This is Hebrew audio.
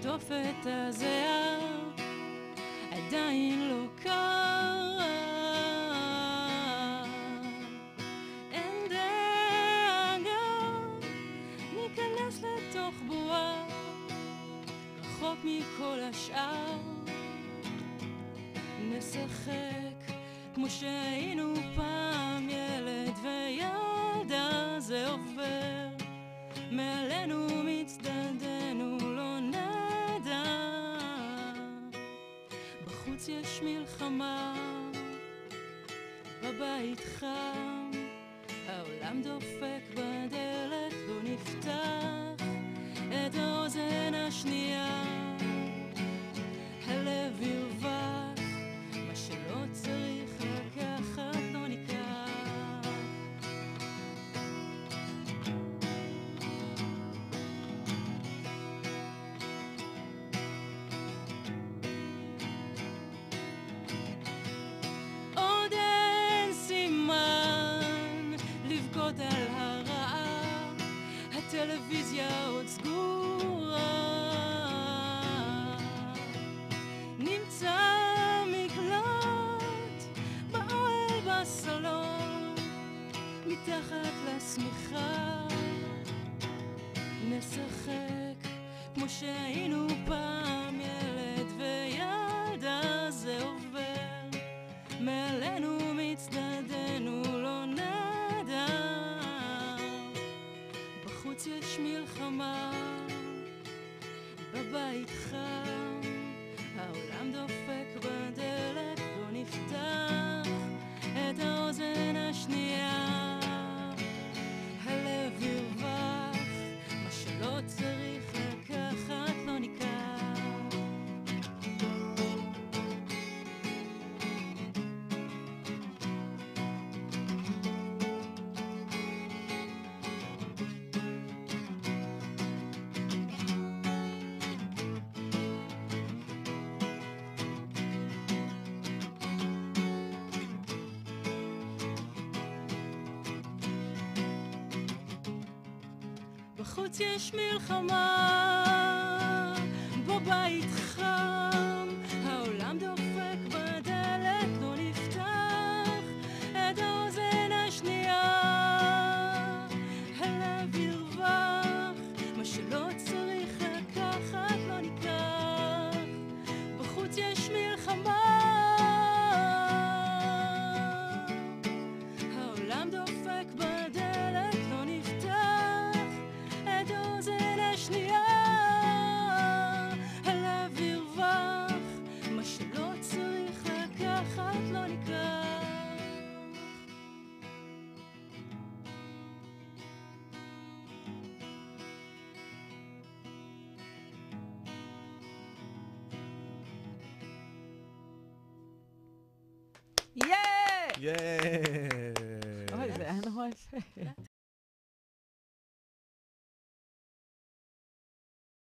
לשטוף את הזיער, עדיין לא קרה. אין דאגה, ניכנס לתוך בועה, רחוק מכל השאר. נשחק כמו שהיינו פעם, ילד וילדה, זה עובר מעלינו מצדדנו, לא נדע. בחוץ יש מלחמה, בבית חם, העולם דופק בדלת, לא נפתח את האוזן השנייה. הלב ירווח, מה שלא צריך לקחת לא ניקח. עוד אין סימן לבכות על הרעה, הטלוויזיה עוד סגורה. נמצא מקלט באוהל בסלון, מתחת לשמיכה. נשחק כמו שהיינו פעם, ילד וילדה, זה עובר מעלינו מצדדנו, לא נדע. בחוץ יש מלחמה, בבית חם, העולם דופק בדלת, לא נפתח את האוזן השנייה. הלב ירווח, מה שלא צריך לקחת לא ניקח. בחוץ יש מלחמה, בבית חם, העולם דופק בדלת, לא נפתח את האוזן השנייה. הלב ירווח, מה שלא צריך לקחת לא ניקח. בחוץ יש מלחמה, העולם דופק בדלת, לא נפתח את האוזן השנייה. הלב ירווח, מה שלא צריך לקחת לא ניקח. אוי, זה היה נורא יפה.